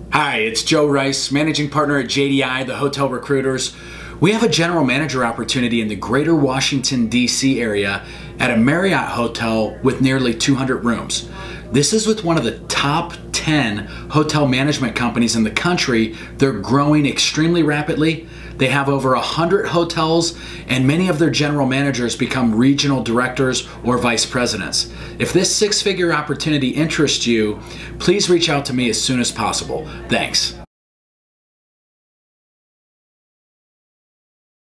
Hi, it's Joe Rice, managing partner at JDI, the Hotel Recruiters. We have a general manager opportunity in the greater Washington, D.C. area at a Marriott hotel with nearly 200 rooms. This is with one of the top 10 hotel management companies in the country. They're growing extremely rapidly. They have over 100 hotels, and many of their general managers become regional directors or vice presidents. If this six-figure opportunity interests you, please reach out to me as soon as possible. Thanks.